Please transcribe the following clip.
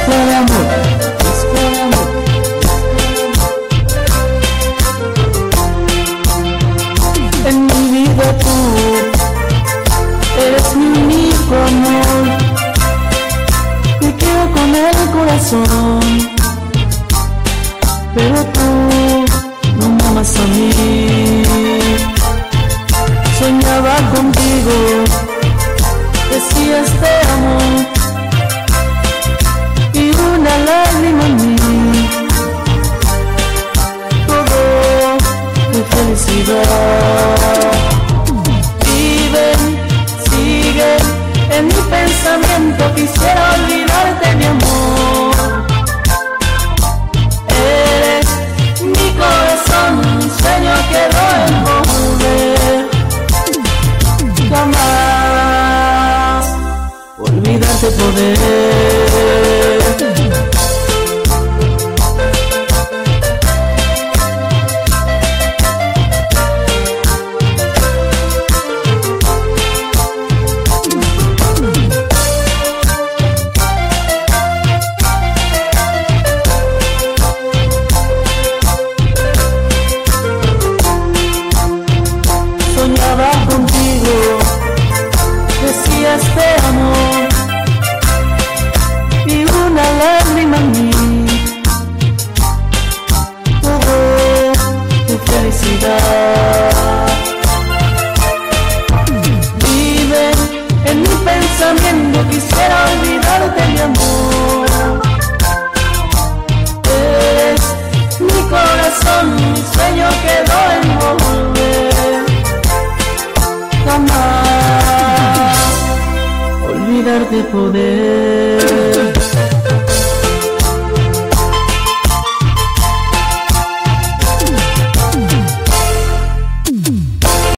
de amor, mezcla de amor. En mi vida tú eres mi único amor. Me quedo con el corazón, pero tú no me amas a mí. Soñaba contigo, decías te amo, y una lágrima en mí, todo de felicidad. Viven, siguen en mi pensamiento, quisiera olvidarte mi amor. Eres mi corazón, un sueño que no envolver. Jamás olvidarte poder. Soñaba contigo, decías te amo, y una lágrima en mí, todo de felicidad. Vive en mi pensamiento, quisiera olvidarte mi amor. Eres mi corazón, mi sueño quedó en volver. Jamás olvidarte poder.